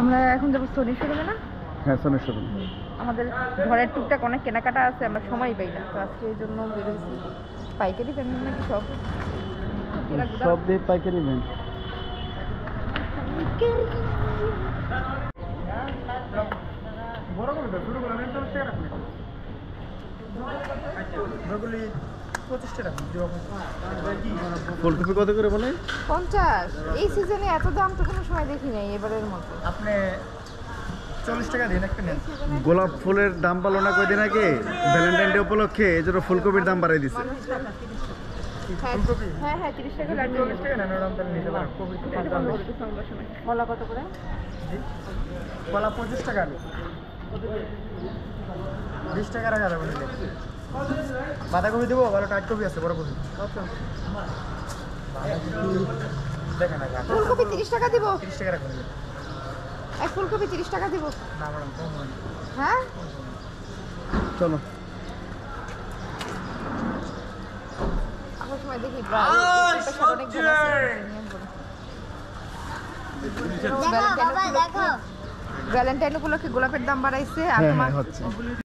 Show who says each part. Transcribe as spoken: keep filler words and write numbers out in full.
Speaker 1: আমরা এখন যাবো সোনির শোরুমে না?
Speaker 2: হ্যাঁ সোনির শোরুম।
Speaker 1: আমাদের ঘরের টুকটাক অনেক কেনাকাটা আছে, আমরা সময় পাই না, তো আজকে এই জন্য বেরোইছি। পাইকারি ফ্যামিলি নাকি সব
Speaker 2: সব দিয়ে পাইকারি নেন। ফুলকপি কত করে বলে?
Speaker 1: পঞ্চাশ। এই সিজনে এত দাম তো কোনো সময় দেখি নাই এবারের মতো।
Speaker 3: আপনি চল্লিশ টাকা দিন একটা নেন।
Speaker 2: গোলাপ ফুলের দাম পালো না কয়দিন আগে ভ্যালেন্টাইন ডে উপলক্ষে, এই জন্য ফুলকপির দাম বাড়াই দিচ্ছে।
Speaker 1: ফুলকপি হ্যাঁ হ্যাঁ তিরিশ টাকা লাগবে।
Speaker 3: চল্লিশ টাকা নেন, ওরকম তাহলে নিতে পারেন। কপি তো কম দাম বেশি।
Speaker 1: কলা কত করে?
Speaker 3: কলা পঁচিশ টাকা আলু বিশ টাকা রাখা যাবে। বাঁধাকপি দেবো, ভালো টাইট কপি আছে, বড় কপি দেখেন।
Speaker 1: ফুলকপি তিরিশ টাকা দিব।
Speaker 3: তিরিশ টাকা রাখবেন।
Speaker 1: এক ফুলকপি তিরিশ টাকা দিব।
Speaker 3: না ম্যাডাম কম হয়।
Speaker 1: হ্যাঁ
Speaker 2: চলো
Speaker 1: আমার সময় দেখি অনেক ভ্যালেন্টাইন উপলক্ষে গোলাপের দাম বাড়াইছে আর
Speaker 2: হ্যাঁ
Speaker 1: তোমার
Speaker 2: হচ্ছে।